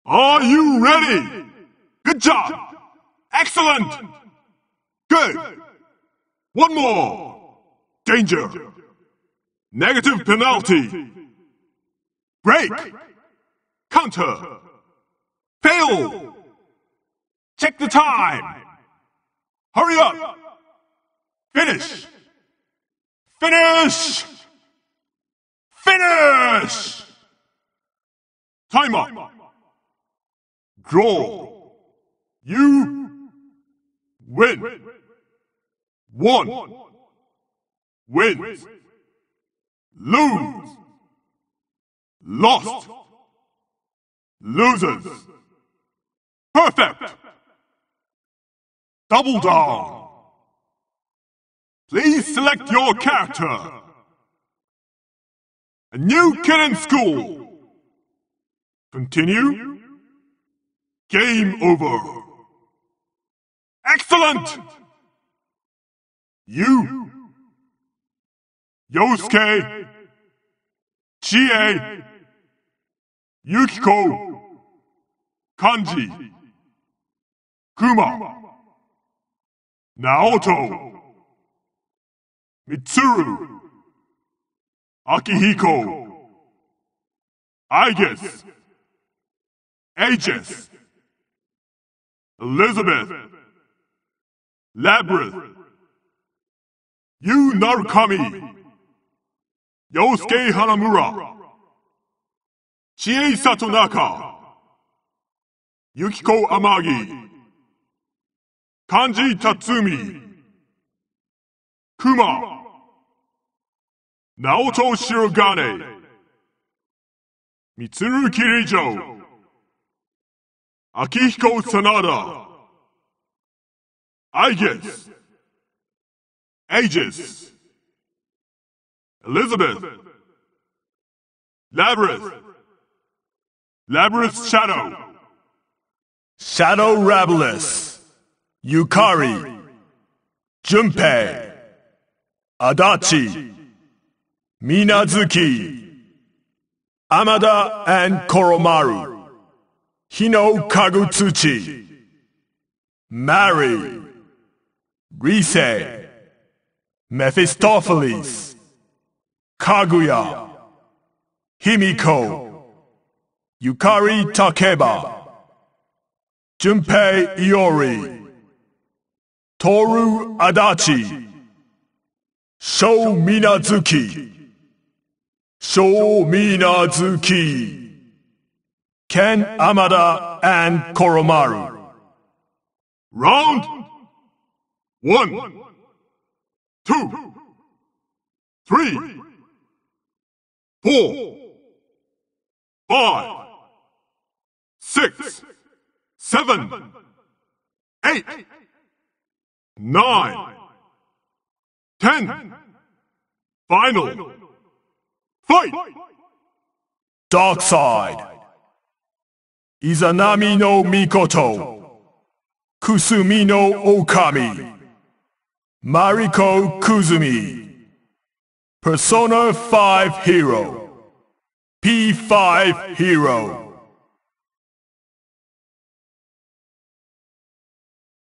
Are you ready? Good job! Excellent! Good! One more! Danger! Negative penalty! Break! Counter! Fail! Check the time! Hurry up! Finish! Finish! Finish! Time up! Draw! You win! One wins! Lose! Lost! Losers! Perfect! Double down! Please select your character! A new kid in school! Continue? Game over! Excellent! You, Yosuke, Chie, Yukiko, Kanji, Kuma, Naoto, Mitsuru, Akihiko, Aegis, Aegis, Elizabeth, Labyrinth, Yu Narukami, Yosuke Hanamura, Chie Satonaka, Yukiko Amagi, Kanji Tatsumi, Kuma, Naoto Shirogane, Mitsuru Kirijo, Akihiko Sanada, Aegis, Aegis, Elizabeth, Labyrinth, Labyrinth Shadow, Shadow Rabbulus, Yukari, Junpei, Adachi, Minazuki, Amada and Koromaru, Hino Kagutsuchi, Mari, Rise, Mephistopheles, Kaguya, Himiko, Yukari Takeba, Junpei Iori, Toru Adachi, Sho Minazuki, Sho Minazuki, Ken Amada and Koromaru. Round 1, 2, 3, 4, 5, 6, 7, 8, 9, 10. Final. Fight! Dark Side. Izanami no Mikoto. Kusumi no Okami. Mariko Kuzumi. Persona 5 Hero. P5 Hero.